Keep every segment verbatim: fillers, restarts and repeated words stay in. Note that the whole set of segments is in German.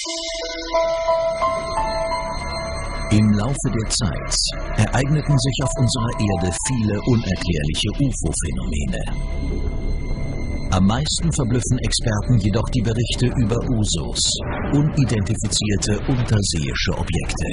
Im Laufe der Zeit ereigneten sich auf unserer Erde viele unerklärliche U F O-Phänomene. Am meisten verblüffen Experten jedoch die Berichte über U S Os, unidentifizierte unterseeische Objekte.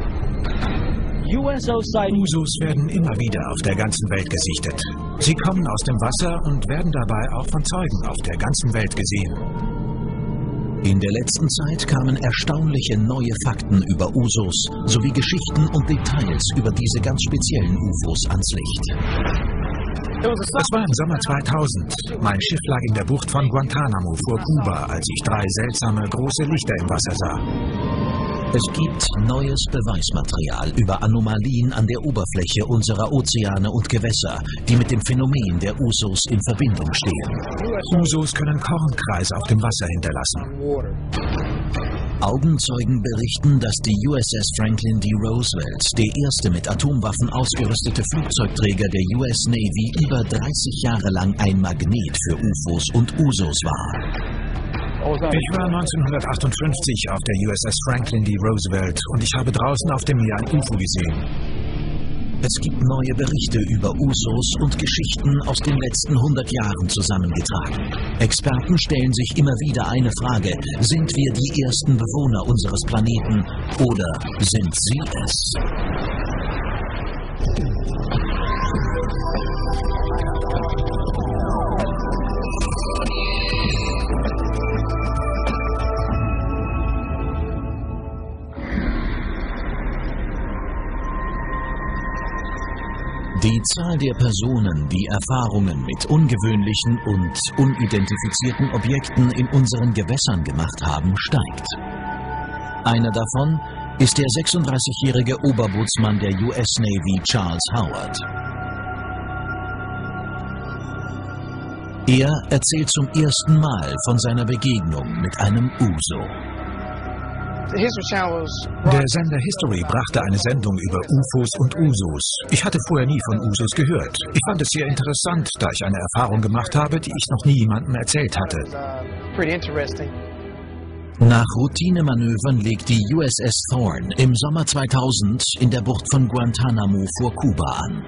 U S Os werden immer wieder auf der ganzen Welt gesichtet. Sie kommen aus dem Wasser und werden dabei auch von Zeugen auf der ganzen Welt gesehen. In der letzten Zeit kamen erstaunliche neue Fakten über U S Os sowie Geschichten und Details über diese ganz speziellen U F Os ans Licht. Es war im Sommer zweitausend. Mein Schiff lag in der Bucht von Guantanamo vor Kuba, als ich drei seltsame große Lichter im Wasser sah. Es gibt neues Beweismaterial über Anomalien an der Oberfläche unserer Ozeane und Gewässer, die mit dem Phänomen der U S Os in Verbindung stehen. U S Os können Kornkreise auf dem Wasser hinterlassen. Augenzeugen berichten, dass die U S S Franklin D. Roosevelt, der erste mit Atomwaffen ausgerüstete Flugzeugträger der U S Navy, über dreißig Jahre lang ein Magnet für U F Os und U S Os war. Ich war neunzehnhundertachtundfünfzig auf der U S S Franklin D. Roosevelt und ich habe draußen auf dem Meer ein U F O gesehen. Es gibt neue Berichte über U S Os und Geschichten aus den letzten hundert Jahren zusammengetragen. Experten stellen sich immer wieder eine Frage: Sind wir die ersten Bewohner unseres Planeten oder sind sie es? Die Zahl der Personen, die Erfahrungen mit ungewöhnlichen und unidentifizierten Objekten in unseren Gewässern gemacht haben, steigt. Einer davon ist der sechsunddreißigjährige Oberbootsmann der U S Navy Charles Howard. Er erzählt zum ersten Mal von seiner Begegnung mit einem U S O. Der Sender History brachte eine Sendung über U F Os und U S Os. Ich hatte vorher nie von U S Os gehört. Ich fand es sehr interessant, da ich eine Erfahrung gemacht habe, die ich noch nie jemandem erzählt hatte. Nach Routinemanövern legt die U S S Thorn im Sommer zweitausend in der Bucht von Guantanamo vor Kuba an.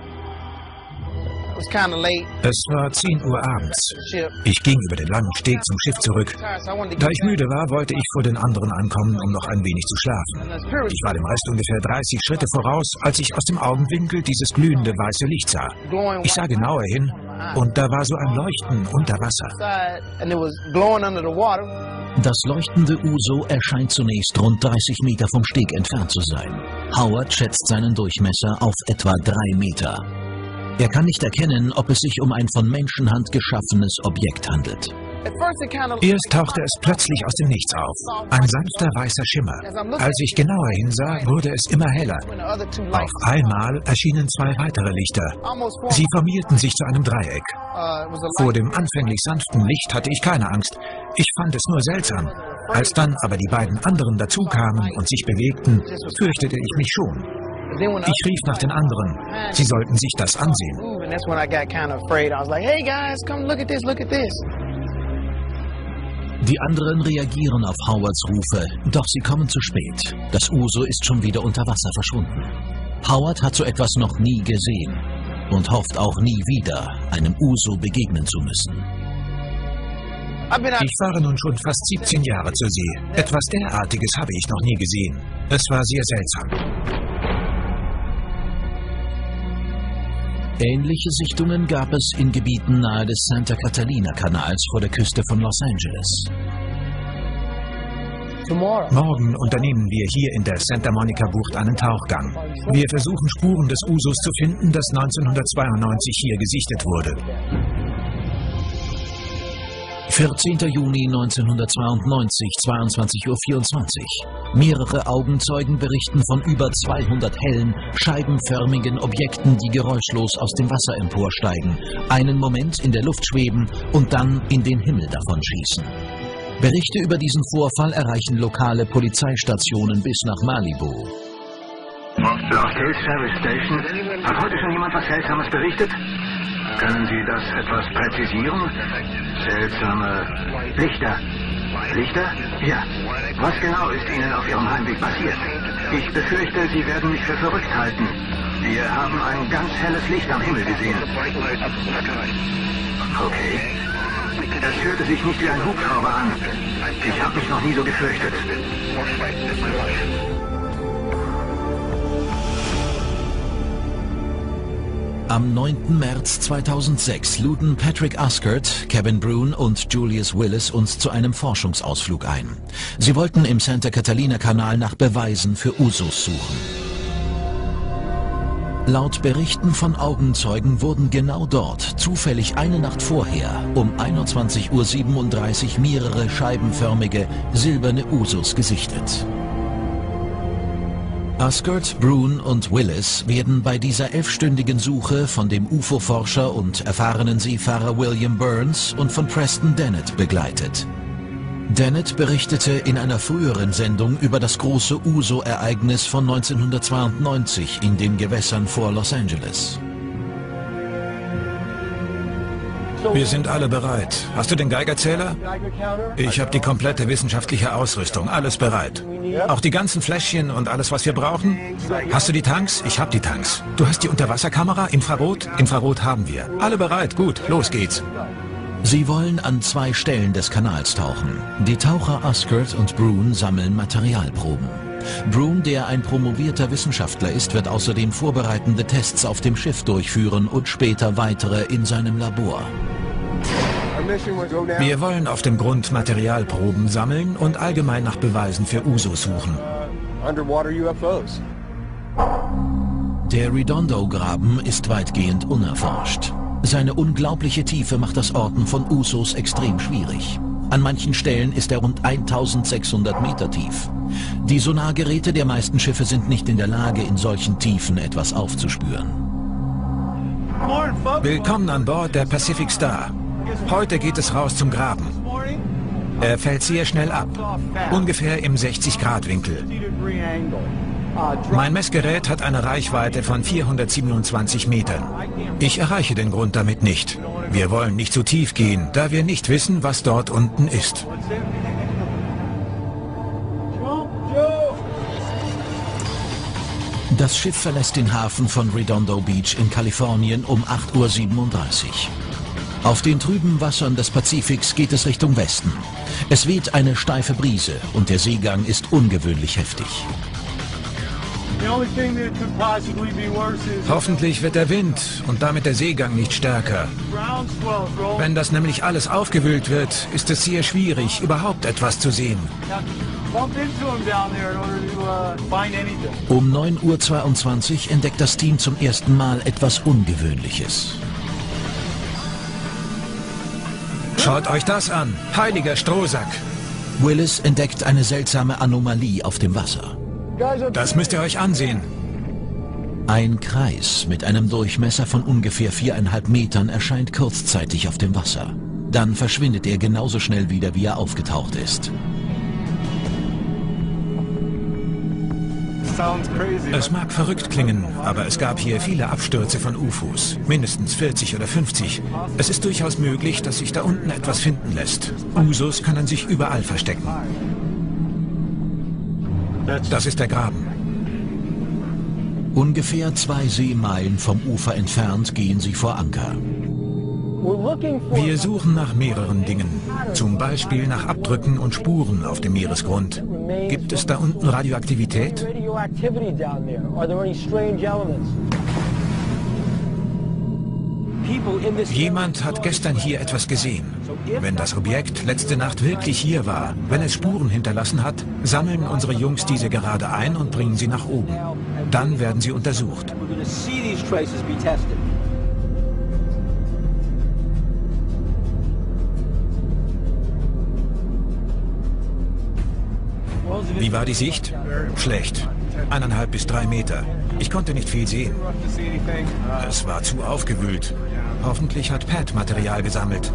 Es war zehn Uhr abends. Ich ging über den langen Steg zum Schiff zurück. Da ich müde war, wollte ich vor den anderen ankommen, um noch ein wenig zu schlafen. Ich war dem Rest ungefähr dreißig Schritte voraus, als ich aus dem Augenwinkel dieses glühende weiße Licht sah. Ich sah genauer hin und da war so ein Leuchten unter Wasser. Das leuchtende U S O erscheint zunächst rund dreißig Meter vom Steg entfernt zu sein. Howard schätzt seinen Durchmesser auf etwa drei Meter. Er kann nicht erkennen, ob es sich um ein von Menschenhand geschaffenes Objekt handelt. Erst tauchte es plötzlich aus dem Nichts auf. Ein sanfter weißer Schimmer. Als ich genauer hinsah, wurde es immer heller. Auf einmal erschienen zwei weitere Lichter. Sie formierten sich zu einem Dreieck. Vor dem anfänglich sanften Licht hatte ich keine Angst. Ich fand es nur seltsam. Als dann aber die beiden anderen dazukamen und sich bewegten, fürchtete ich mich schon. Ich rief nach den anderen. Sie sollten sich das ansehen. Die anderen reagieren auf Howards Rufe, doch sie kommen zu spät. Das U S O ist schon wieder unter Wasser verschwunden. Howard hat so etwas noch nie gesehen und hofft auch nie wieder, einem U S O begegnen zu müssen. Ich fahre nun schon fast siebzehn Jahre zur See. Etwas derartiges habe ich noch nie gesehen. Es war sehr seltsam. Ähnliche Sichtungen gab es in Gebieten nahe des Santa Catalina-Kanals vor der Küste von Los Angeles. Morgen unternehmen wir hier in der Santa Monica-Bucht einen Tauchgang. Wir versuchen, Spuren des U S Os zu finden, das neunzehnhundertzweiundneunzig hier gesichtet wurde. vierzehnter Juni neunzehnhundertzweiundneunzig, zweiundzwanzig Uhr vierundzwanzig. Mehrere Augenzeugen berichten von über zweihundert hellen, scheibenförmigen Objekten, die geräuschlos aus dem Wasser emporsteigen, einen Moment in der Luft schweben und dann in den Himmel davonschießen. Berichte über diesen Vorfall erreichen lokale Polizeistationen bis nach Malibu. Hotel Service Station. Hat heute schon jemand was Seltsames berichtet? Können Sie das etwas präzisieren? Seltsame Lichter. Lichter? Ja. Was genau ist Ihnen auf Ihrem Heimweg passiert? Ich befürchte, Sie werden mich für verrückt halten. Wir haben ein ganz helles Licht am Himmel gesehen. Okay. Es hörte sich nicht wie ein Hubschrauber an. Ich habe mich noch nie so gefürchtet. Am neunten März zweitausendsechs luden Patrick Uskert, Kevin Broun und Julius Willis uns zu einem Forschungsausflug ein. Sie wollten im Santa Catalina-Kanal nach Beweisen für U S Os suchen. Laut Berichten von Augenzeugen wurden genau dort, zufällig eine Nacht vorher, um einundzwanzig Uhr siebenunddreißig mehrere scheibenförmige, silberne U S Os gesichtet. Uskert, Broun und Willis werden bei dieser elfstündigen Suche von dem U F O-Forscher und erfahrenen Seefahrer William Burns und von Preston Dennett begleitet. Dennett berichtete in einer früheren Sendung über das große U S O-Ereignis von neunzehnhundertzweiundneunzig in den Gewässern vor Los Angeles. Wir sind alle bereit. Hast du den Geigerzähler? Ich habe die komplette wissenschaftliche Ausrüstung. Alles bereit. Auch die ganzen Fläschchen und alles, was wir brauchen? Hast du die Tanks? Ich habe die Tanks. Du hast die Unterwasserkamera? Infrarot? Infrarot haben wir. Alle bereit. Gut, los geht's. Sie wollen an zwei Stellen des Kanals tauchen. Die Taucher Uskert und Broun sammeln Materialproben. Broun, der ein promovierter Wissenschaftler ist, wird außerdem vorbereitende Tests auf dem Schiff durchführen und später weitere in seinem Labor. Wir wollen auf dem Grund Materialproben sammeln und allgemein nach Beweisen für U S Os suchen. Der Redondo-Graben ist weitgehend unerforscht. Seine unglaubliche Tiefe macht das Orten von U S Os extrem schwierig. An manchen Stellen ist er rund eintausendsechshundert Meter tief. Die Sonargeräte der meisten Schiffe sind nicht in der Lage, in solchen Tiefen etwas aufzuspüren. Willkommen an Bord der Pacific Star. Heute geht es raus zum Graben. Er fällt sehr schnell ab, ungefähr im sechzig Grad Winkel. Mein Messgerät hat eine Reichweite von vierhundertsiebenundzwanzig Metern. Ich erreiche den Grund damit nicht. Wir wollen nicht zu tief gehen, da wir nicht wissen, was dort unten ist. Das Schiff verlässt den Hafen von Redondo Beach in Kalifornien um acht Uhr siebenunddreißig. Auf den trüben Wassern des Pazifiks geht es Richtung Westen. Es weht eine steife Brise und der Seegang ist ungewöhnlich heftig. Hoffentlich wird der Wind und damit der Seegang nicht stärker. Wenn das nämlich alles aufgewühlt wird, ist es sehr schwierig, überhaupt etwas zu sehen. Um neun Uhr zweiundzwanzig entdeckt das Team zum ersten Mal etwas Ungewöhnliches. Schaut euch das an, heiliger Strohsack. Willis entdeckt eine seltsame Anomalie auf dem Wasser. Das müsst ihr euch ansehen. Ein Kreis mit einem Durchmesser von ungefähr viereinhalb Metern erscheint kurzzeitig auf dem Wasser. Dann verschwindet er genauso schnell wieder, wie er aufgetaucht ist. Es mag verrückt klingen, aber es gab hier viele Abstürze von U F Os. Mindestens vierzig oder fünfzig. Es ist durchaus möglich, dass sich da unten etwas finden lässt. U S Os können sich überall verstecken. Das ist der Graben. Ungefähr zwei Seemeilen vom Ufer entfernt gehen sie vor Anker. Wir suchen nach mehreren Dingen. Zum Beispiel nach Abdrücken und Spuren auf dem Meeresgrund. Gibt es da unten Radioaktivität? Jemand hat gestern hier etwas gesehen. Wenn das Objekt letzte Nacht wirklich hier war, wenn es Spuren hinterlassen hat, sammeln unsere Jungs diese gerade ein und bringen sie nach oben. Dann werden sie untersucht. Wie war die Sicht? Schlecht. Eineinhalb bis drei Meter. Ich konnte nicht viel sehen. Es war zu aufgewühlt. Hoffentlich hat Pat Material gesammelt.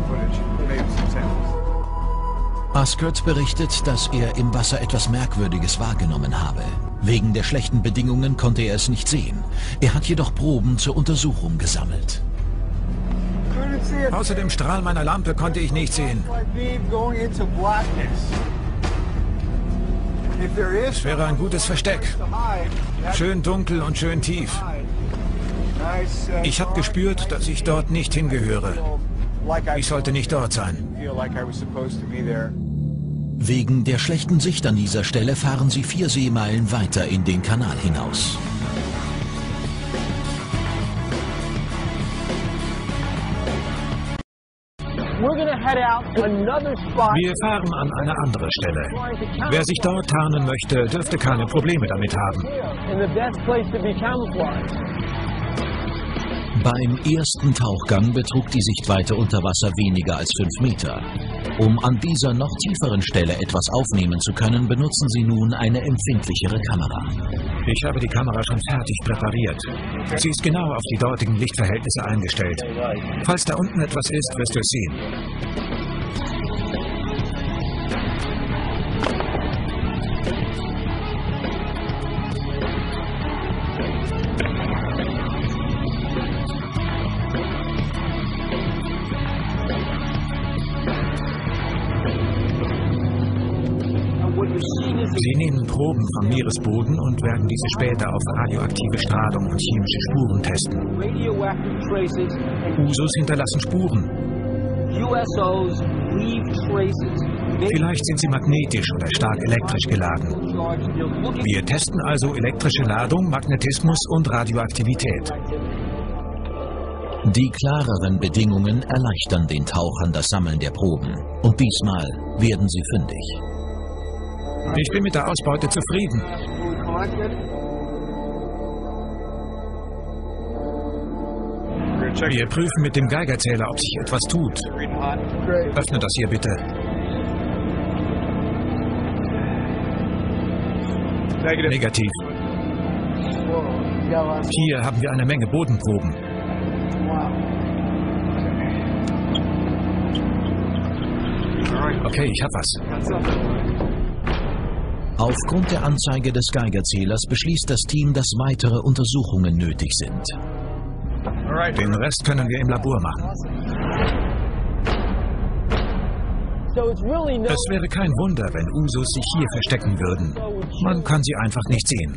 Uskert berichtet, dass er im Wasser etwas Merkwürdiges wahrgenommen habe. Wegen der schlechten Bedingungen konnte er es nicht sehen. Er hat jedoch Proben zur Untersuchung gesammelt. Außer dem Strahl meiner Lampe konnte ich nichts sehen. Es wäre ein gutes Versteck. Schön dunkel und schön tief. Ich habe gespürt, dass ich dort nicht hingehöre. Ich sollte nicht dort sein. Wegen der schlechten Sicht an dieser Stelle fahren sie vier Seemeilen weiter in den Kanal hinaus. Wir fahren an eine andere Stelle. Wer sich dort tarnen möchte, dürfte keine Probleme damit haben. Beim ersten Tauchgang betrug die Sichtweite unter Wasser weniger als fünf Meter. Um an dieser noch tieferen Stelle etwas aufnehmen zu können, benutzen sie nun eine empfindlichere Kamera. Ich habe die Kamera schon fertig präpariert. Sie ist genau auf die dortigen Lichtverhältnisse eingestellt. Falls da unten etwas ist, wirst du es sehen. Sie nehmen Proben vom Meeresboden und werden diese später auf radioaktive Strahlung und chemische Spuren testen. U S Os hinterlassen Spuren. Vielleicht sind sie magnetisch oder stark elektrisch geladen. Wir testen also elektrische Ladung, Magnetismus und Radioaktivität. Die klareren Bedingungen erleichtern den Tauchern das Sammeln der Proben. Und diesmal werden sie fündig. Ich bin mit der Ausbeute zufrieden. Wir prüfen mit dem Geigerzähler, ob sich etwas tut. Öffne das hier bitte. Negativ. Hier haben wir eine Menge Bodenproben. Okay, ich hab was. Aufgrund der Anzeige des Geigerzählers beschließt das Team, dass weitere Untersuchungen nötig sind. Den Rest können wir im Labor machen. Es wäre kein Wunder, wenn U S Os sich hier verstecken würden. Man kann sie einfach nicht sehen.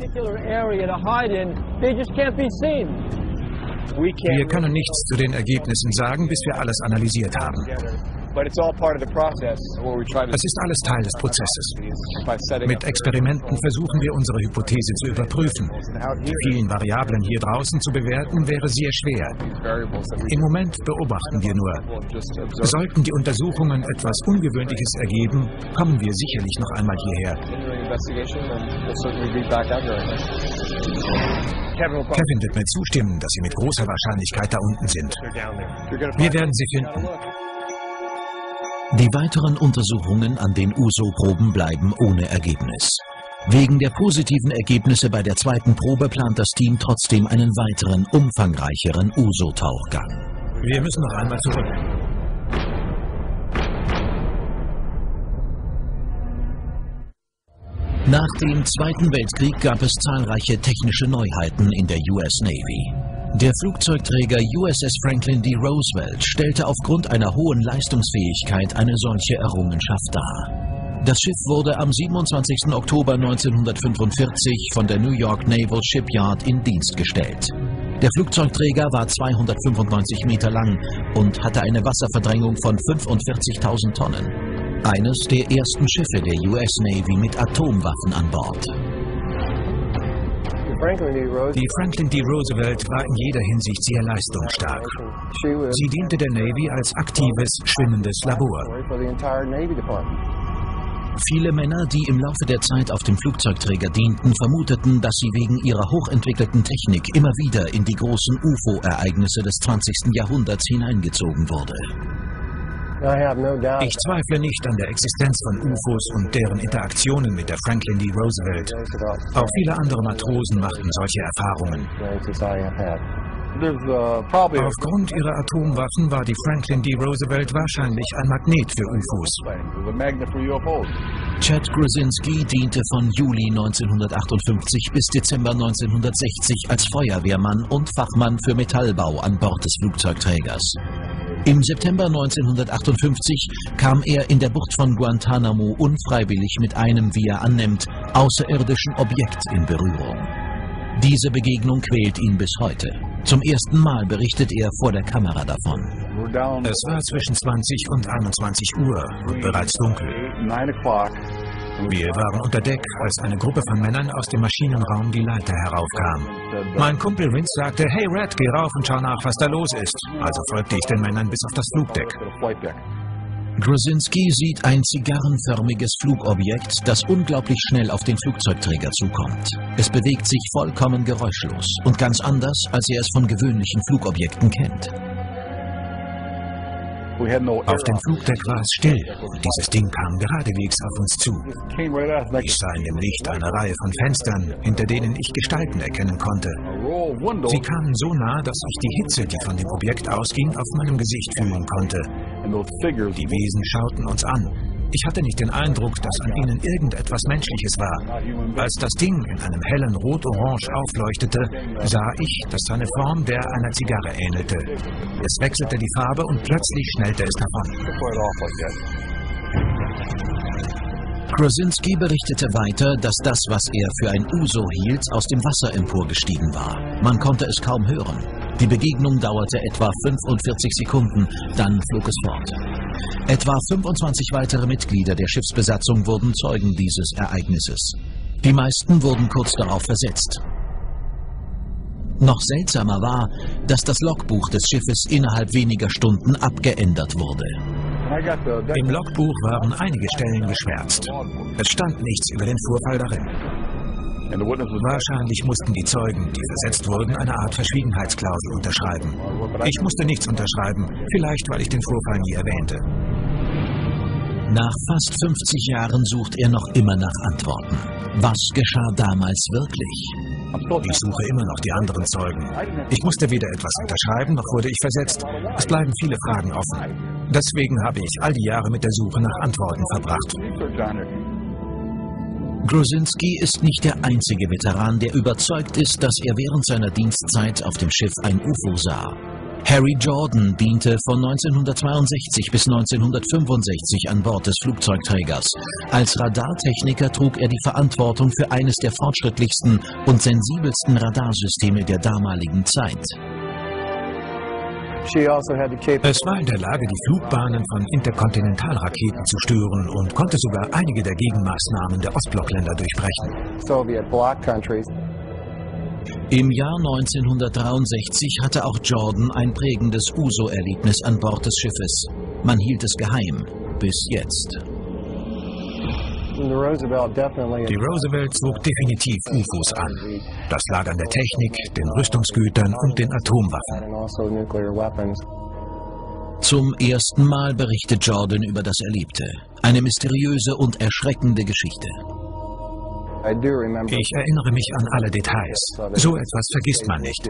Wir können nichts zu den Ergebnissen sagen, bis wir alles analysiert haben. Es ist alles Teil des Prozesses. Mit Experimenten versuchen wir, unsere Hypothese zu überprüfen. Die vielen Variablen hier draußen zu bewerten, wäre sehr schwer. Im Moment beobachten wir nur. Sollten die Untersuchungen etwas Ungewöhnliches ergeben, kommen wir sicherlich noch einmal hierher. Kevin wird mir zustimmen, dass sie mit großer Wahrscheinlichkeit da unten sind. Wir werden sie finden. Die weiteren Untersuchungen an den U S O-Proben bleiben ohne Ergebnis. Wegen der positiven Ergebnisse bei der zweiten Probe plant das Team trotzdem einen weiteren, umfangreicheren U S O-Tauchgang. Wir müssen noch einmal zurück. Nach dem Zweiten Weltkrieg gab es zahlreiche technische Neuheiten in der U S Navy. Der Flugzeugträger U S S Franklin D. Roosevelt stellte aufgrund einer hohen Leistungsfähigkeit eine solche Errungenschaft dar. Das Schiff wurde am siebenundzwanzigsten Oktober neunzehnhundertfünfundvierzig von der New York Naval Shipyard in Dienst gestellt. Der Flugzeugträger war zweihundertfünfundneunzig Meter lang und hatte eine Wasserverdrängung von fünfundvierzigtausend Tonnen. Eines der ersten Schiffe der U S Navy mit Atomwaffen an Bord. Die Franklin D. Roosevelt war in jeder Hinsicht sehr leistungsstark. Sie diente der Navy als aktives, schwimmendes Labor. Viele Männer, die im Laufe der Zeit auf dem Flugzeugträger dienten, vermuteten, dass sie wegen ihrer hochentwickelten Technik immer wieder in die großen U F O-Ereignisse des zwanzigsten Jahrhunderts hineingezogen wurde. Ich zweifle nicht an der Existenz von U F Os und deren Interaktionen mit der Franklin D. Roosevelt. Auch viele andere Matrosen machten solche Erfahrungen. Aufgrund ihrer Atomwaffen war die Franklin D. Roosevelt wahrscheinlich ein Magnet für U F Os. Chad Gruszinski diente von Juli neunzehnhundertachtundfünfzig bis Dezember neunzehnhundertsechzig als Feuerwehrmann und Fachmann für Metallbau an Bord des Flugzeugträgers. Im September neunzehnhundertachtundfünfzig kam er in der Bucht von Guantanamo unfreiwillig mit einem, wie er annimmt, außerirdischen Objekt in Berührung. Diese Begegnung quält ihn bis heute. Zum ersten Mal berichtet er vor der Kamera davon. Es war zwischen zwanzig und einundzwanzig Uhr und bereits dunkel. Wir waren unter Deck, als eine Gruppe von Männern aus dem Maschinenraum die Leiter heraufkam. Mein Kumpel Vince sagte, hey Red, geh rauf und schau nach, was da los ist. Also folgte ich den Männern bis auf das Flugdeck. Grozinski sieht ein zigarrenförmiges Flugobjekt, das unglaublich schnell auf den Flugzeugträger zukommt. Es bewegt sich vollkommen geräuschlos und ganz anders, als er es von gewöhnlichen Flugobjekten kennt. Auf dem Flugdeck war es still und dieses Ding kam geradewegs auf uns zu. Ich sah in dem Licht eine Reihe von Fenstern, hinter denen ich Gestalten erkennen konnte. Sie kamen so nah, dass ich die Hitze, die von dem Objekt ausging, auf meinem Gesicht fühlen konnte. Die Wesen schauten uns an. Ich hatte nicht den Eindruck, dass an ihnen irgendetwas Menschliches war. Als das Ding in einem hellen Rot-Orange aufleuchtete, sah ich, dass seine Form der einer Zigarre ähnelte. Es wechselte die Farbe und plötzlich schnellte es davon. Grozinski berichtete weiter, dass das, was er für ein U S O hielt, aus dem Wasser emporgestiegen war. Man konnte es kaum hören. Die Begegnung dauerte etwa fünfundvierzig Sekunden, dann flog es fort. Etwa fünfundzwanzig weitere Mitglieder der Schiffsbesatzung wurden Zeugen dieses Ereignisses. Die meisten wurden kurz darauf versetzt. Noch seltsamer war, dass das Logbuch des Schiffes innerhalb weniger Stunden abgeändert wurde. Im Logbuch waren einige Stellen geschwärzt. Es stand nichts über den Vorfall darin. Wahrscheinlich mussten die Zeugen, die versetzt wurden, eine Art Verschwiegenheitsklausel unterschreiben. Ich musste nichts unterschreiben, vielleicht weil ich den Vorfall nie erwähnte. Nach fast fünfzig Jahren sucht er noch immer nach Antworten. Was geschah damals wirklich? Ich suche immer noch die anderen Zeugen. Ich musste weder etwas unterschreiben, noch wurde ich versetzt. Es bleiben viele Fragen offen. Deswegen habe ich all die Jahre mit der Suche nach Antworten verbracht. Grozinski ist nicht der einzige Veteran, der überzeugt ist, dass er während seiner Dienstzeit auf dem Schiff ein U F O sah. Harry Jordan diente von neunzehnhundertzweiundsechzig bis neunzehnhundertfünfundsechzig an Bord des Flugzeugträgers. Als Radartechniker trug er die Verantwortung für eines der fortschrittlichsten und sensibelsten Radarsysteme der damaligen Zeit. Es war in der Lage, die Flugbahnen von Interkontinentalraketen zu stören und konnte sogar einige der Gegenmaßnahmen der Ostblockländer durchbrechen. Im Jahr neunzehnhundertdreiundsechzig hatte auch Jordan ein prägendes U S O-Erlebnis an Bord des Schiffes. Man hielt es geheim, bis jetzt. Die Roosevelt zog definitiv U F Os an. Das lag an der Technik, den Rüstungsgütern und den Atomwaffen. Zum ersten Mal berichtet Jordan über das Erlebte. Eine mysteriöse und erschreckende Geschichte. Ich erinnere mich an alle Details. So etwas vergisst man nicht.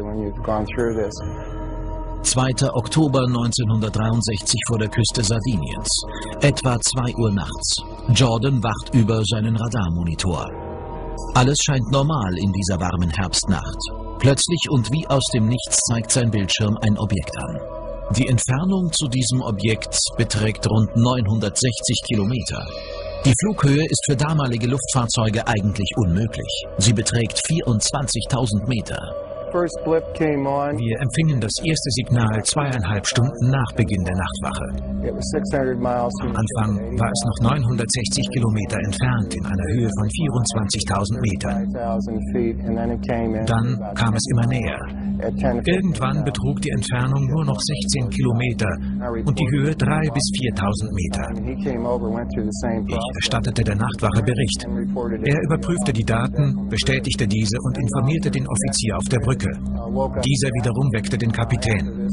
zweiter Oktober neunzehnhundertdreiundsechzig vor der Küste Sardiniens. Etwa zwei Uhr nachts. Jordan wacht über seinen Radarmonitor. Alles scheint normal in dieser warmen Herbstnacht. Plötzlich und wie aus dem Nichts zeigt sein Bildschirm ein Objekt an. Die Entfernung zu diesem Objekt beträgt rund neunhundertsechzig Kilometer. Die Flughöhe ist für damalige Luftfahrzeuge eigentlich unmöglich. Sie beträgt vierundzwanzigtausend Meter. Wir empfingen das erste Signal zweieinhalb Stunden nach Beginn der Nachtwache. Am Anfang war es noch neunhundertsechzig Kilometer entfernt in einer Höhe von vierundzwanzigtausend Metern. Dann kam es immer näher. Irgendwann betrug die Entfernung nur noch sechzehn Kilometer und die Höhe dreitausend bis viertausend Meter. Ich erstattete der Nachtwache Bericht. Er überprüfte die Daten, bestätigte diese und informierte den Offizier auf der Brücke. Dieser wiederum weckte den Kapitän.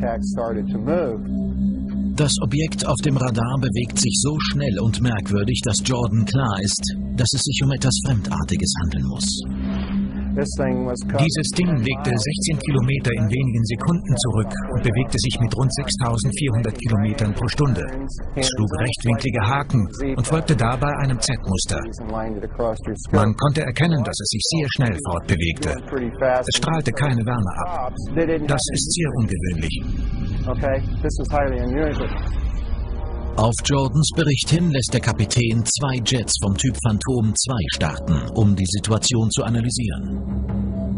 Das Objekt auf dem Radar bewegt sich so schnell und merkwürdig, dass Jordan klar ist, dass es sich um etwas Fremdartiges handeln muss. Dieses Ding legte sechzehn Kilometer in wenigen Sekunden zurück und bewegte sich mit rund sechstausendvierhundert Kilometern pro Stunde. Es schlug rechtwinklige Haken und folgte dabei einem Z-Muster. Man konnte erkennen, dass es sich sehr schnell fortbewegte. Es strahlte keine Wärme ab. Das ist sehr ungewöhnlich. Okay, this is highly unusual. Auf Jordans Bericht hin lässt der Kapitän zwei Jets vom Typ Phantom zwei starten, um die Situation zu analysieren.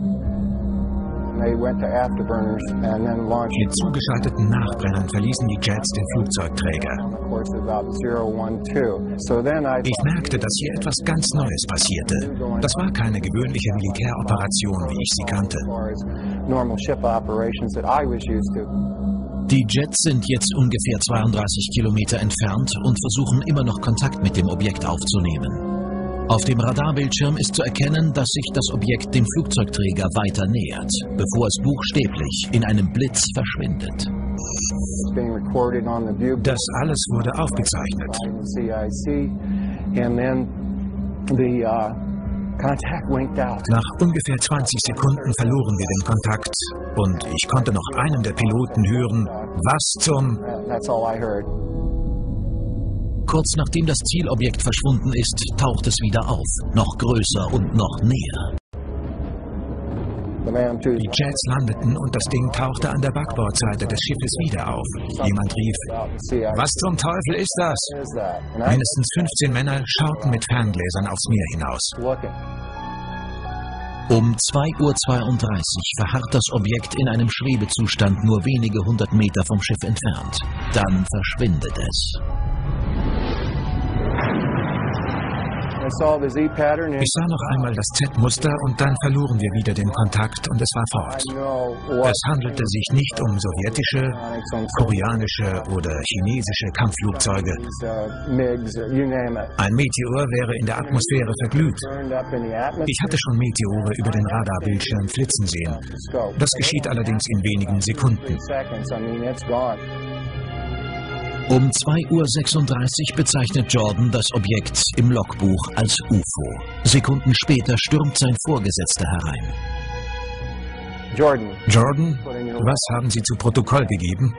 Mit zugeschalteten Nachbrennern verließen die Jets den Flugzeugträger. Ich merkte, dass hier etwas ganz Neues passierte. Das war keine gewöhnliche Militäroperation, wie ich sie kannte. Die Jets sind jetzt ungefähr zweiunddreißig Kilometer entfernt und versuchen immer noch Kontakt mit dem Objekt aufzunehmen. Auf dem Radarbildschirm ist zu erkennen, dass sich das Objekt dem Flugzeugträger weiter nähert, bevor es buchstäblich in einem Blitz verschwindet. Das alles wurde aufgezeichnet. Nach ungefähr zwanzig Sekunden verloren wir den Kontakt und ich konnte noch einem der Piloten hören, was zum... Kurz nachdem das Zielobjekt verschwunden ist, taucht es wieder auf, noch größer und noch näher. Die Jets landeten und das Ding tauchte an der Backbordseite des Schiffes wieder auf. Jemand rief, was zum Teufel ist das? Mindestens fünfzehn Männer schauten mit Ferngläsern aufs Meer hinaus. Um zwei Uhr zweiunddreißig verharrt das Objekt in einem Schwebezustand nur wenige hundert Meter vom Schiff entfernt. Dann verschwindet es. Ich sah noch einmal das Z-Muster und dann verloren wir wieder den Kontakt und es war fort. Es handelte sich nicht um sowjetische, koreanische oder chinesische Kampfflugzeuge. Ein Meteor wäre in der Atmosphäre verglüht. Ich hatte schon Meteore über den Radarbildschirm flitzen sehen. Das geschieht allerdings in wenigen Sekunden. Um zwei Uhr sechsunddreißig bezeichnet Jordan das Objekt im Logbuch als U F O. Sekunden später stürmt sein Vorgesetzter herein. Jordan, Jordan, was haben Sie zu Protokoll gegeben?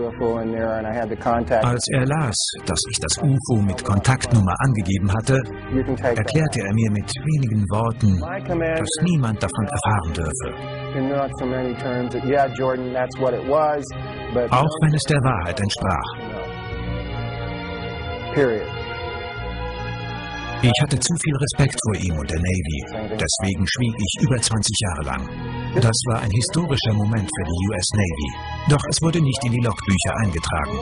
Als er las, dass ich das U F O mit Kontaktnummer angegeben hatte, erklärte er mir mit wenigen Worten, dass niemand davon erfahren dürfe. Auch wenn es der Wahrheit entsprach. Ich hatte zu viel Respekt vor ihm und der Navy, deswegen schwieg ich über zwanzig Jahre lang. Das war ein historischer Moment für die U S Navy, doch es wurde nicht in die Logbücher eingetragen.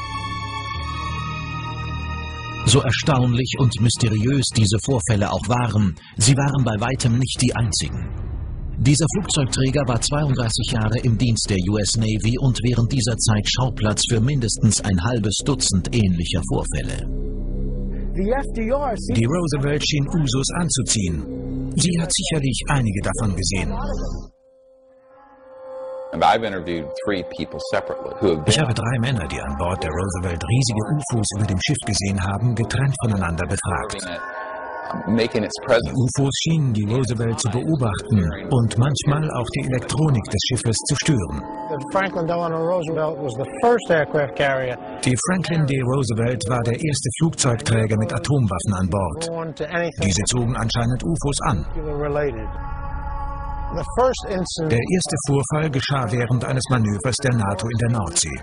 So erstaunlich und mysteriös diese Vorfälle auch waren, sie waren bei weitem nicht die einzigen. Dieser Flugzeugträger war zweiunddreißig Jahre im Dienst der U S Navy und während dieser Zeit Schauplatz für mindestens ein halbes Dutzend ähnlicher Vorfälle. Die Roosevelt schien Usus anzuziehen. Sie hat sicherlich einige davon gesehen. Ich habe drei Männer, die an Bord der Roosevelt riesige U F Os über dem Schiff gesehen haben, getrennt voneinander befragt. Die U F Os schienen die Roosevelt zu beobachten und manchmal auch die Elektronik des Schiffes zu stören. Die Franklin D. Roosevelt war der erste Flugzeugträger mit Atomwaffen an Bord. Diese zogen anscheinend U F Os an. Der erste Vorfall geschah während eines Manövers der NATO in der Nordsee.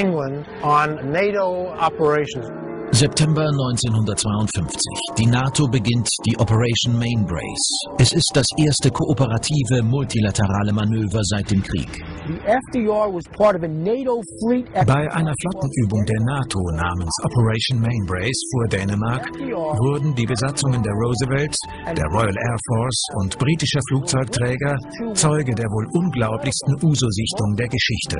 September neunzehnhundertzweiundfünfzig. Die NATO beginnt die Operation Mainbrace. Es ist das erste kooperative, multilaterale Manöver seit dem Krieg. Bei einer Flottenübung der NATO namens Operation Mainbrace vor Dänemark wurden die Besatzungen der Roosevelt, der Royal Air Force und britischer Flugzeugträger Zeuge der wohl unglaublichsten U S O-Sichtung der Geschichte.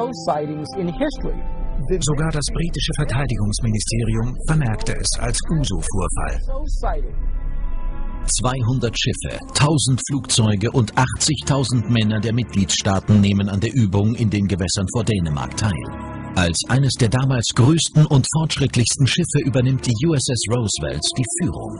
Sogar das britische Verteidigungsministerium vermerkte es als U S O-Vorfall. zweihundert Schiffe, tausend Flugzeuge und achtzigtausend Männer der Mitgliedstaaten nehmen an der Übung in den Gewässern vor Dänemark teil. Als eines der damals größten und fortschrittlichsten Schiffe übernimmt die U S S Roosevelt die Führung.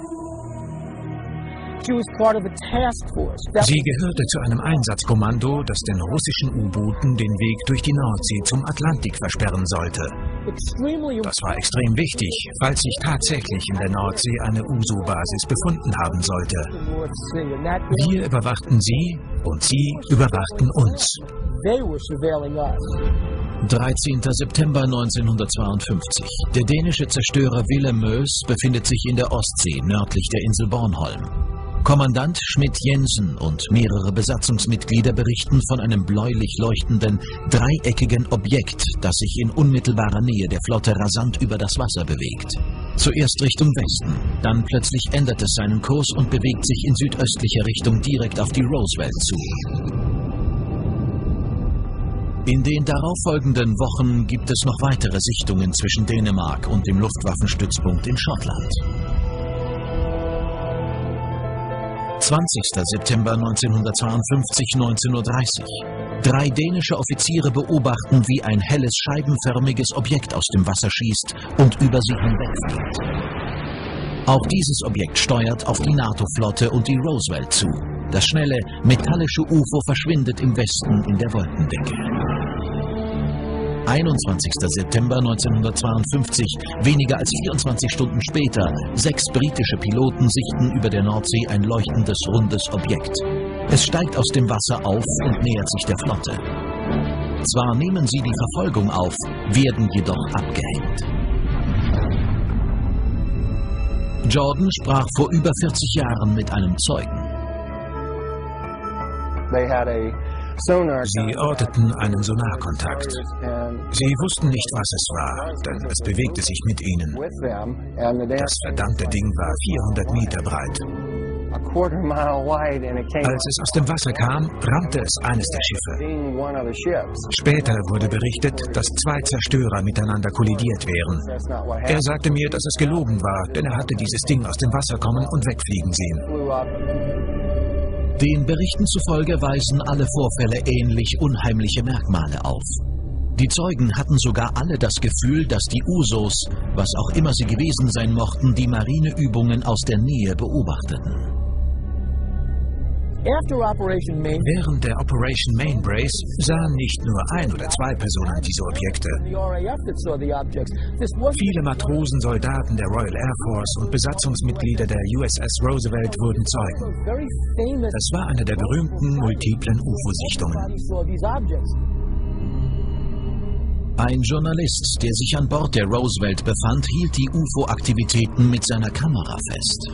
Sie gehörte zu einem Einsatzkommando, das den russischen U-Booten den Weg durch die Nordsee zum Atlantik versperren sollte. Das war extrem wichtig, falls sich tatsächlich in der Nordsee eine U S O-Basis befunden haben sollte. Wir überwachten sie und sie überwachten uns. dreizehnter September neunzehnhundertzweiundfünfzig. Der dänische Zerstörer Willemoes befindet sich in der Ostsee nördlich der Insel Bornholm. Kommandant Schmidt-Jensen und mehrere Besatzungsmitglieder berichten von einem bläulich leuchtenden, dreieckigen Objekt, das sich in unmittelbarer Nähe der Flotte rasant über das Wasser bewegt. Zuerst Richtung Westen, dann plötzlich ändert es seinen Kurs und bewegt sich in südöstlicher Richtung direkt auf die Roosevelt zu. In den darauffolgenden Wochen gibt es noch weitere Sichtungen zwischen Dänemark und dem Luftwaffenstützpunkt in Schottland. zwanzigster September neunzehnhundertzweiundfünfzig, neunzehn Uhr dreißig. Drei dänische Offiziere beobachten, wie ein helles, scheibenförmiges Objekt aus dem Wasser schießt und über sie hinwegfliegt. Auch dieses Objekt steuert auf die NATO-Flotte und die Roosevelt zu. Das schnelle, metallische U F O verschwindet im Westen in der Wolkendecke. einundzwanzigster September neunzehnhundertzweiundfünfzig, weniger als vierundzwanzig Stunden später, sechs britische Piloten sichten über der Nordsee ein leuchtendes, rundes Objekt. Es steigt aus dem Wasser auf und nähert sich der Flotte. Zwar nehmen sie die Verfolgung auf, werden jedoch abgehängt. Jordan sprach vor über vierzig Jahren mit einem Zeugen. Sie orteten einen Sonarkontakt. Sie wussten nicht, was es war, denn es bewegte sich mit ihnen. Das verdammte Ding war vierhundert Meter breit. Als es aus dem Wasser kam, rammte es eines der Schiffe. Später wurde berichtet, dass zwei Zerstörer miteinander kollidiert wären. Er sagte mir, dass es gelogen war, denn er hatte dieses Ding aus dem Wasser kommen und wegfliegen sehen. Den Berichten zufolge weisen alle Vorfälle ähnlich unheimliche Merkmale auf. Die Zeugen hatten sogar alle das Gefühl, dass die U S Os, was auch immer sie gewesen sein mochten, die Marineübungen aus der Nähe beobachteten. Während der Operation Mainbrace sahen nicht nur ein oder zwei Personen diese Objekte. Viele Matrosen, Soldaten der Royal Air Force und Besatzungsmitglieder der U S S Roosevelt wurden Zeugen. Das war eine der berühmten multiplen U F O-Sichtungen. Ein Journalist, der sich an Bord der Roosevelt befand, hielt die U F O-Aktivitäten mit seiner Kamera fest.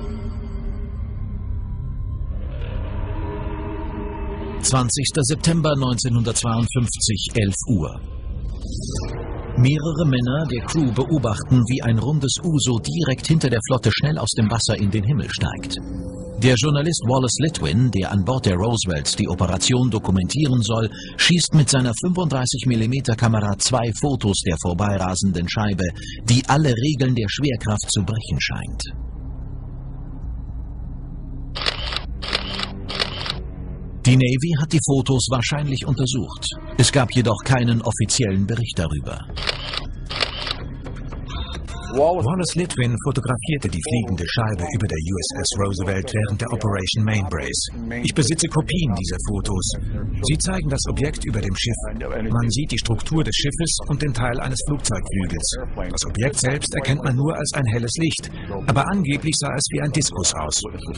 zwanzigster September neunzehnhundertzweiundfünfzig, elf Uhr. Mehrere Männer der Crew beobachten, wie ein rundes U S O direkt hinter der Flotte schnell aus dem Wasser in den Himmel steigt. Der Journalist Wallace Litwin, der an Bord der Roosevelt die Operation dokumentieren soll, schießt mit seiner fünfunddreißig Millimeter Kamera zwei Fotos der vorbeirasenden Scheibe, die alle Regeln der Schwerkraft zu brechen scheint. Die Navy hat die Fotos wahrscheinlich untersucht. Es gab jedoch keinen offiziellen Bericht darüber. Wallace Litwin fotografierte die fliegende Scheibe über der U S S Roosevelt während der Operation Mainbrace. Ich besitze Kopien dieser Fotos. Sie zeigen das Objekt über dem Schiff. Man sieht die Struktur des Schiffes und den Teil eines Flugzeugflügels. Das Objekt selbst erkennt man nur als ein helles Licht, aber angeblich sah es wie ein Diskus aus.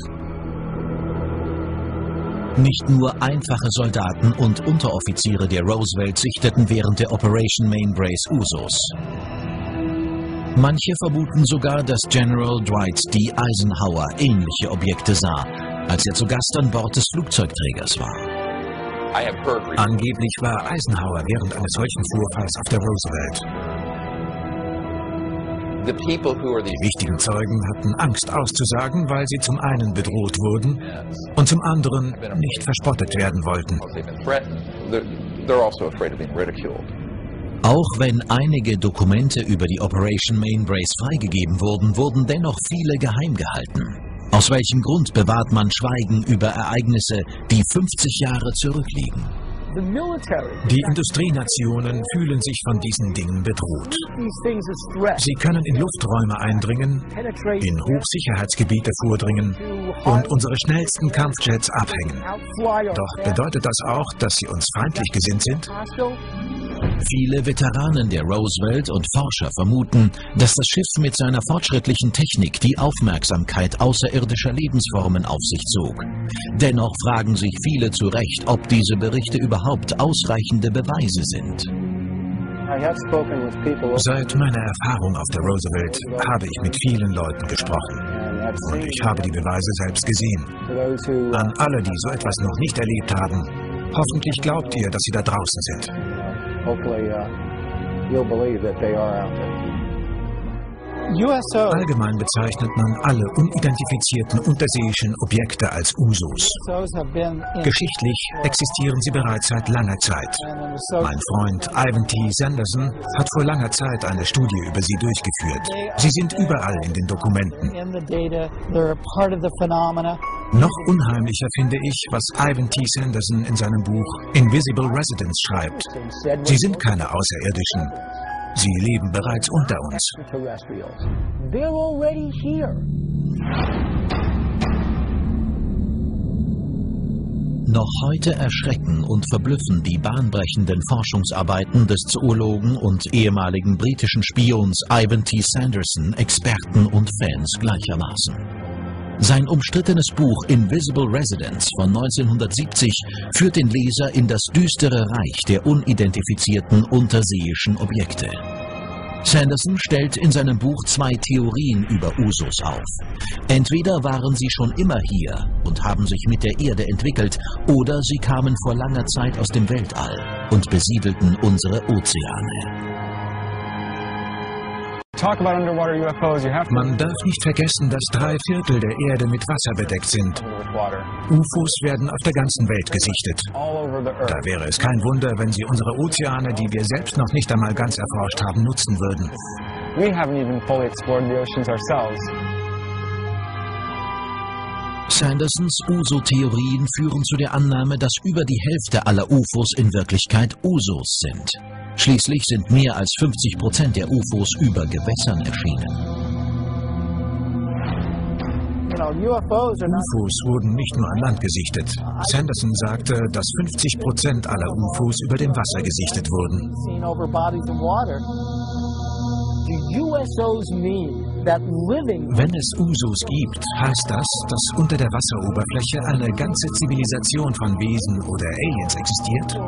Nicht nur einfache Soldaten und Unteroffiziere der Roosevelt sichteten während der Operation Mainbrace U S Os. Manche vermuten sogar, dass General Dwight D. Eisenhower ähnliche Objekte sah, als er zu Gast an Bord des Flugzeugträgers war. Angeblich war Eisenhower während eines solchen Vorfalls auf der Roosevelt. Die wichtigen Zeugen hatten Angst auszusagen, weil sie zum einen bedroht wurden und zum anderen nicht verspottet werden wollten. Auch wenn einige Dokumente über die Operation Mainbrace freigegeben wurden, wurden dennoch viele geheim gehalten. Aus welchem Grund bewahrt man Schweigen über Ereignisse, die fünfzig Jahre zurückliegen? Die Industrienationen fühlen sich von diesen Dingen bedroht. Sie können in Lufträume eindringen, in Hochsicherheitsgebiete vordringen und unsere schnellsten Kampfjets abhängen. Doch bedeutet das auch, dass sie uns feindlich gesinnt sind? Viele Veteranen der Roosevelt und Forscher vermuten, dass das Schiff mit seiner fortschrittlichen Technik die Aufmerksamkeit außerirdischer Lebensformen auf sich zog. Dennoch fragen sich viele zu Recht, ob diese Berichte überhaupt ausreichende Beweise sind. Seit meiner Erfahrung auf der Roosevelt habe ich mit vielen Leuten gesprochen. Und ich habe die Beweise selbst gesehen. An alle, die so etwas noch nicht erlebt haben, hoffentlich glaubt ihr, dass sie da draußen sind. Allgemein bezeichnet man alle unidentifizierten unterseeischen Objekte als U S Os. Geschichtlich existieren sie bereits seit langer Zeit. Mein Freund Ivan T. Sanderson hat vor langer Zeit eine Studie über sie durchgeführt. Sie sind überall in den Dokumenten. Noch unheimlicher finde ich, was Ivan T. Sanderson in seinem Buch Invisible Residents schreibt. Sie sind keine Außerirdischen. Sie leben bereits unter uns. Noch heute erschrecken und verblüffen die bahnbrechenden Forschungsarbeiten des Zoologen und ehemaligen britischen Spions Ivan T. Sanderson Experten und Fans gleichermaßen. Sein umstrittenes Buch Invisible Residents von neunzehnhundertsiebzig führt den Leser in das düstere Reich der unidentifizierten unterseeischen Objekte. Sanderson stellt in seinem Buch zwei Theorien über U S Os auf. Entweder waren sie schon immer hier und haben sich mit der Erde entwickelt, oder sie kamen vor langer Zeit aus dem Weltall und besiedelten unsere Ozeane. Man darf nicht vergessen, dass drei Viertel der Erde mit Wasser bedeckt sind. U F Os werden auf der ganzen Welt gesichtet. Da wäre es kein Wunder, wenn sie unsere Ozeane, die wir selbst noch nicht einmal ganz erforscht haben, nutzen würden. Sandersons U S O-Theorien führen zu der Annahme, dass über die Hälfte aller U F Os in Wirklichkeit U S Os sind. Schließlich sind mehr als fünfzig Prozent der U F Os über Gewässern erschienen. U F Os wurden nicht nur an Land gesichtet. Sanderson sagte, dass fünfzig Prozent aller U F Os über dem Wasser gesichtet wurden. Wenn es U S Os gibt, heißt das, dass unter der Wasseroberfläche eine ganze Zivilisation von Wesen oder Aliens existiert?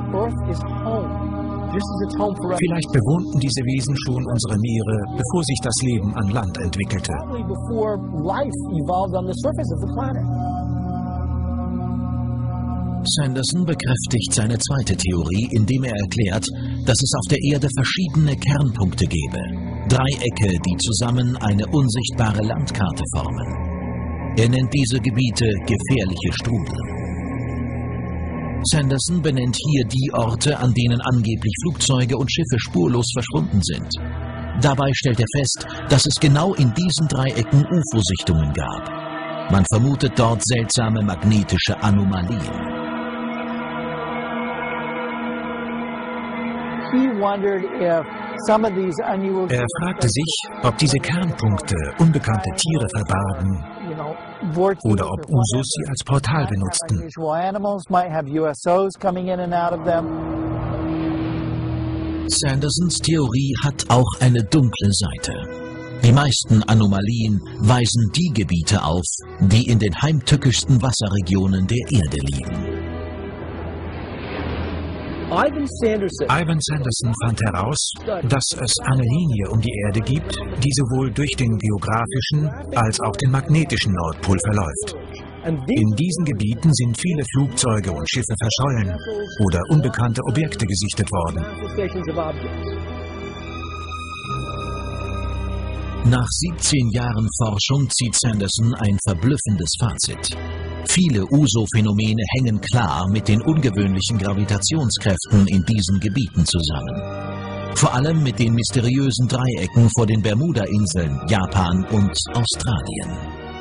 Vielleicht bewohnten diese Wesen schon unsere Meere, bevor sich das Leben an Land entwickelte. Sanderson bekräftigt seine zweite Theorie, indem er erklärt, dass es auf der Erde verschiedene Kernpunkte gebe. Dreiecke, die zusammen eine unsichtbare Landkarte formen. Er nennt diese Gebiete gefährliche Strudel. Sanderson benennt hier die Orte, an denen angeblich Flugzeuge und Schiffe spurlos verschwunden sind. Dabei stellt er fest, dass es genau in diesen Dreiecken U F O-Sichtungen gab. Man vermutet dort seltsame magnetische Anomalien. Er fragte sich, ob diese Kernpunkte unbekannte Tiere verbargen oder ob U S Os sie als Portal benutzten. Sandersons Theorie hat auch eine dunkle Seite. Die meisten Anomalien weisen die Gebiete auf, die in den heimtückischsten Wasserregionen der Erde liegen. Ivan Sanderson fand heraus, dass es eine Linie um die Erde gibt, die sowohl durch den geografischen als auch den magnetischen Nordpol verläuft. In diesen Gebieten sind viele Flugzeuge und Schiffe verschollen oder unbekannte Objekte gesichtet worden. Nach siebzehn Jahren Forschung zieht Sanderson ein verblüffendes Fazit. Viele U S O-Phänomene hängen klar mit den ungewöhnlichen Gravitationskräften in diesen Gebieten zusammen. Vor allem mit den mysteriösen Dreiecken vor den Bermuda-Inseln, Japan und Australien.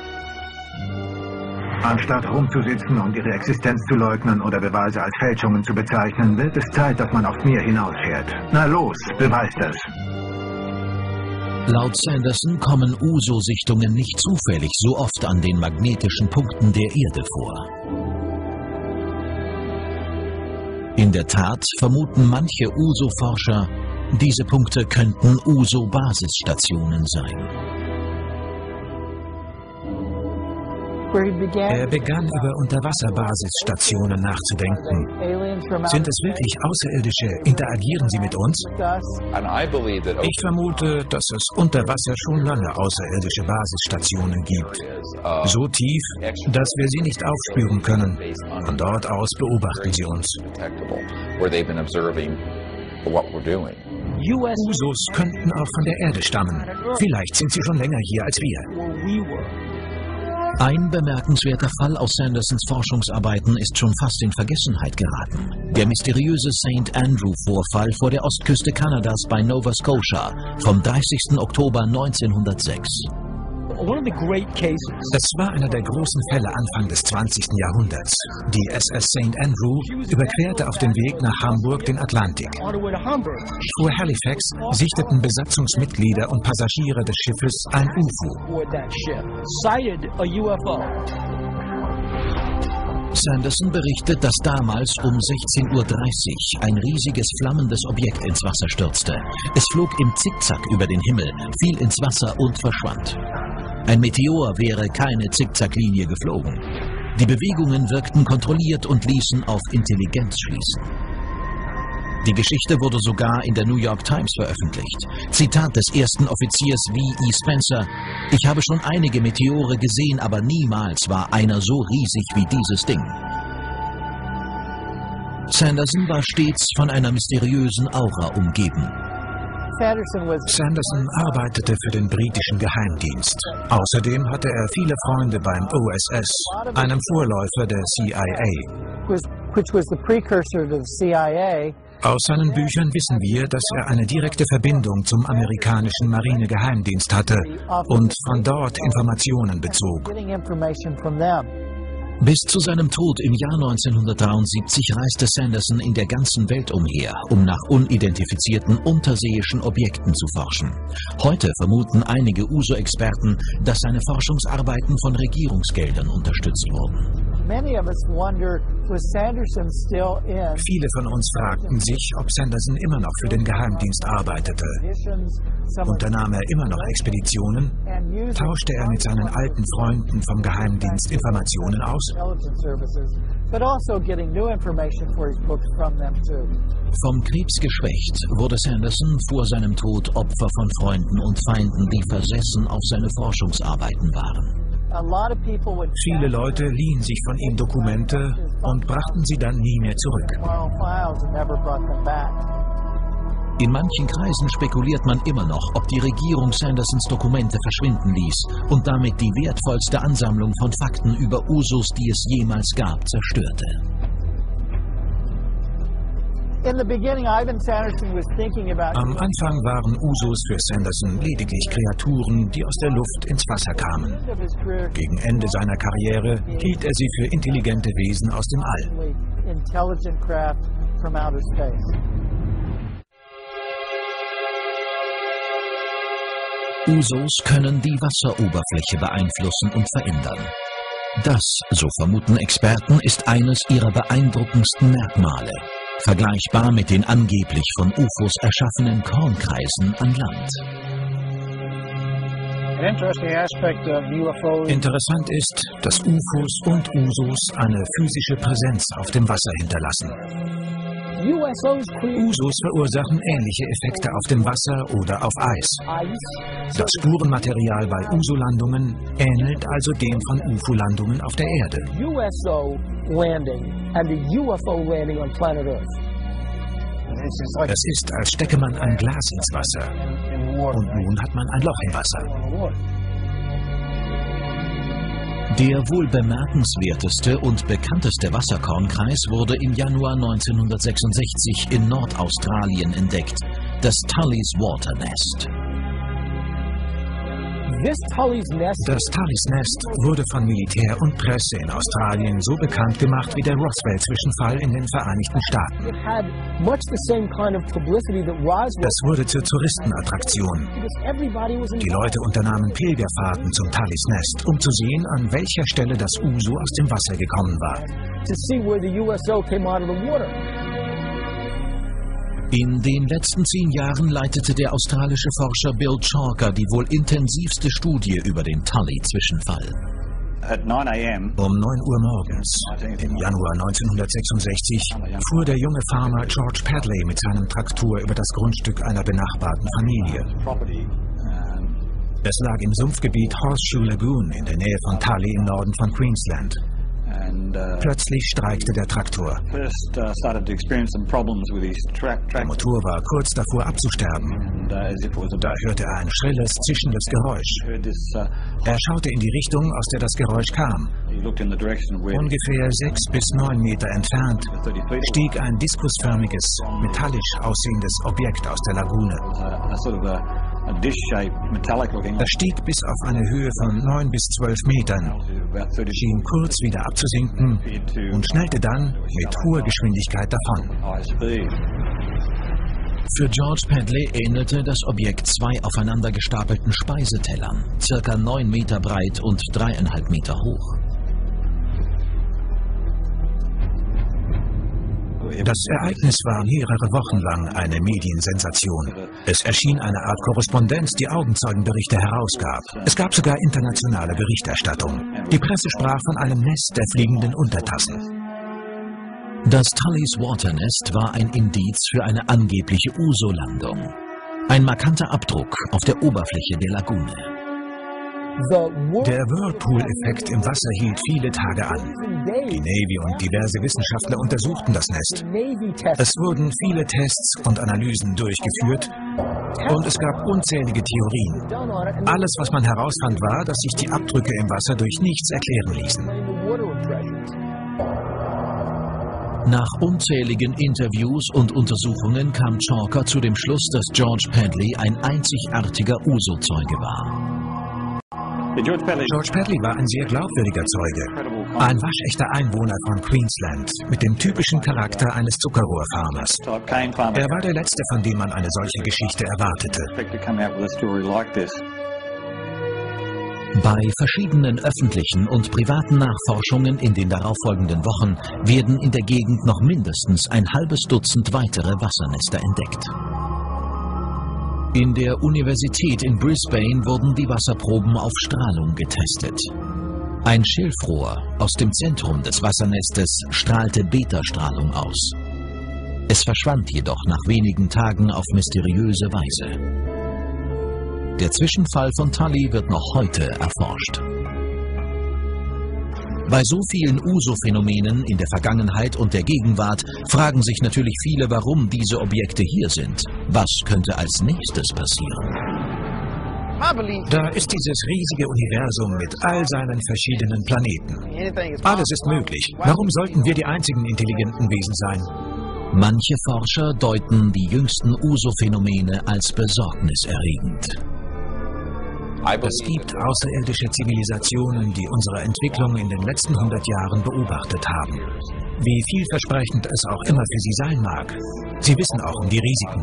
Anstatt rumzusitzen und ihre Existenz zu leugnen oder Beweise als Fälschungen zu bezeichnen, wird es Zeit, dass man aufs Meer hinausfährt. Na los, beweist das! Laut Sanderson kommen U S O-Sichtungen nicht zufällig so oft an den magnetischen Punkten der Erde vor. In der Tat vermuten manche U S O-Forscher, diese Punkte könnten U S O-Basisstationen sein. Er begann über Unterwasserbasisstationen nachzudenken. Sind es wirklich Außerirdische? Interagieren sie mit uns? Ich vermute, dass es unter Wasser schon lange außerirdische Basisstationen gibt. So tief, dass wir sie nicht aufspüren können. Von dort aus beobachten sie uns. U S Os könnten auch von der Erde stammen. Vielleicht sind sie schon länger hier als wir. Ein bemerkenswerter Fall aus Sandersons Forschungsarbeiten ist schon fast in Vergessenheit geraten. Der mysteriöse Saint Andrew-Vorfall vor der Ostküste Kanadas bei Nova Scotia vom dreißigsten Oktober neunzehnhundertsechs. Es war einer der großen Fälle Anfang des zwanzigsten Jahrhunderts. Die S S Saint Andrew überquerte auf dem Weg nach Hamburg den Atlantik. Vor Halifax sichteten Besatzungsmitglieder und Passagiere des Schiffes ein U F O. Sanderson berichtet, dass damals um sechzehn Uhr dreißig ein riesiges flammendes Objekt ins Wasser stürzte. Es flog im Zickzack über den Himmel, fiel ins Wasser und verschwand. Ein Meteor wäre keine Zickzacklinie geflogen. Die Bewegungen wirkten kontrolliert und ließen auf Intelligenz schließen. Die Geschichte wurde sogar in der New York Times veröffentlicht. Zitat des ersten Offiziers V E Spencer: Ich habe schon einige Meteore gesehen, aber niemals war einer so riesig wie dieses Ding. Sanderson war stets von einer mysteriösen Aura umgeben. Sanderson arbeitete für den britischen Geheimdienst. Außerdem hatte er viele Freunde beim O S S, einem Vorläufer der C I A. Aus seinen Büchern wissen wir, dass er eine direkte Verbindung zum amerikanischen Marinegeheimdienst hatte und von dort Informationen bezog. Bis zu seinem Tod im Jahr neunzehnhundertdreiundsiebzig reiste Sanderson in der ganzen Welt umher, um nach unidentifizierten unterseeischen Objekten zu forschen. Heute vermuten einige U S O-Experten, dass seine Forschungsarbeiten von Regierungsgeldern unterstützt wurden. Viele von uns fragten sich, ob Sanderson immer noch für den Geheimdienst arbeitete. Unternahm er immer noch Expeditionen? Tauschte er mit seinen alten Freunden vom Geheimdienst Informationen aus? Vom Krebs geschwächt wurde Sanderson vor seinem Tod Opfer von Freunden und Feinden, die versessen auf seine Forschungsarbeiten waren. Viele Leute liehen sich von ihm Dokumente und brachten sie dann nie mehr zurück. In manchen Kreisen spekuliert man immer noch, ob die Regierung Sandersons Dokumente verschwinden ließ und damit die wertvollste Ansammlung von Fakten über U S Os, die es jemals gab, zerstörte. Am Anfang waren U S Os für Sanderson lediglich Kreaturen, die aus der Luft ins Wasser kamen. Gegen Ende seiner Karriere hielt er sie für intelligente Wesen aus dem All. U S Os können die Wasseroberfläche beeinflussen und verändern. Das, so vermuten Experten, ist eines ihrer beeindruckendsten Merkmale. Vergleichbar mit den angeblich von U F Os erschaffenen Kornkreisen an Land. Interessant ist, dass U F Os und U S Os eine physische Präsenz auf dem Wasser hinterlassen. U S Os verursachen ähnliche Effekte auf dem Wasser oder auf Eis. Das Spurenmaterial bei U S O-Landungen ähnelt also dem von U F O-Landungen auf der Erde. Es ist, als stecke man ein Glas ins Wasser und nun hat man ein Loch im Wasser. Der wohl bemerkenswerteste und bekannteste Wasserkornkreis wurde im Januar neunzehnhundertsechsundsechzig in Nordaustralien entdeckt, das Tully's Water Nest. Das Tully's Nest wurde von Militär und Presse in Australien so bekannt gemacht wie der Roswell-Zwischenfall in den Vereinigten Staaten. Das wurde zur Touristenattraktion. Die Leute unternahmen Pilgerfahrten zum Tully's Nest, um zu sehen, an welcher Stelle das U S O aus dem Wasser gekommen war. In den letzten zehn Jahren leitete der australische Forscher Bill Chalker die wohl intensivste Studie über den Tully-Zwischenfall. Um neun Uhr morgens, im Januar neunzehnhundertsechsundsechzig, fuhr der junge Farmer George Padley mit seinem Traktor über das Grundstück einer benachbarten Familie. Es lag im Sumpfgebiet Horseshoe Lagoon in der Nähe von Tully im Norden von Queensland. Plötzlich streikte der Traktor. Der Motor war kurz davor abzusterben. Da hörte er ein schrilles, zischendes Geräusch. Er schaute in die Richtung, aus der das Geräusch kam. Ungefähr sechs bis neun Meter entfernt stieg ein diskusförmiges, metallisch aussehendes Objekt aus der Lagune. Es stieg bis auf eine Höhe von neun bis zwölf Metern, schien kurz wieder abzusinken und schnellte dann mit hoher Geschwindigkeit davon. Für George Padley ähnelte das Objekt zwei aufeinander gestapelten Speisetellern, circa neun Meter breit und dreieinhalb Meter hoch. Das Ereignis war mehrere Wochen lang eine Mediensensation. Es erschien eine Art Korrespondenz, die Augenzeugenberichte herausgab. Es gab sogar internationale Berichterstattung. Die Presse sprach von einem Nest der fliegenden Untertassen. Das Tullys Waternest war ein Indiz für eine angebliche U S O-Landung. Ein markanter Abdruck auf der Oberfläche der Lagune. Der Whirlpool-Effekt im Wasser hielt viele Tage an. Die Navy und diverse Wissenschaftler untersuchten das Nest. Es wurden viele Tests und Analysen durchgeführt und es gab unzählige Theorien. Alles, was man herausfand, war, dass sich die Abdrücke im Wasser durch nichts erklären ließen. Nach unzähligen Interviews und Untersuchungen kam Chalker zu dem Schluss, dass George Padley ein einzigartiger U S O-Zeuge war. George Padley war ein sehr glaubwürdiger Zeuge, ein waschechter Einwohner von Queensland mit dem typischen Charakter eines Zuckerrohrfarmers. Er war der Letzte, von dem man eine solche Geschichte erwartete. Bei verschiedenen öffentlichen und privaten Nachforschungen in den darauffolgenden Wochen werden in der Gegend noch mindestens ein halbes Dutzend weitere Wassernester entdeckt. In der Universität in Brisbane wurden die Wasserproben auf Strahlung getestet. Ein Schilfrohr aus dem Zentrum des Wassernestes strahlte Beta-Strahlung aus. Es verschwand jedoch nach wenigen Tagen auf mysteriöse Weise. Der Zwischenfall von Tully wird noch heute erforscht. Bei so vielen U S O-Phänomenen in der Vergangenheit und der Gegenwart fragen sich natürlich viele, warum diese Objekte hier sind. Was könnte als nächstes passieren? Da ist dieses riesige Universum mit all seinen verschiedenen Planeten. Alles ist möglich. Warum sollten wir die einzigen intelligenten Wesen sein? Manche Forscher deuten die jüngsten U S O-Phänomene als besorgniserregend. Es gibt außerirdische Zivilisationen, die unsere Entwicklung in den letzten hundert Jahren beobachtet haben. Wie vielversprechend es auch immer für sie sein mag. Sie wissen auch um die Risiken.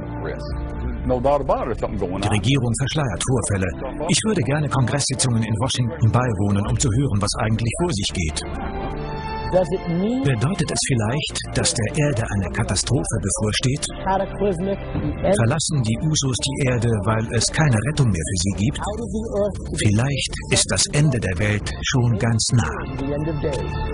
Die Regierung verschleiert Vorfälle. Ich würde gerne Kongresssitzungen in Washington beiwohnen, um zu hören, was eigentlich vor sich geht. Bedeutet es vielleicht, dass der Erde eine Katastrophe bevorsteht? Verlassen die U S Os die Erde, weil es keine Rettung mehr für sie gibt? Vielleicht ist das Ende der Welt schon ganz nah.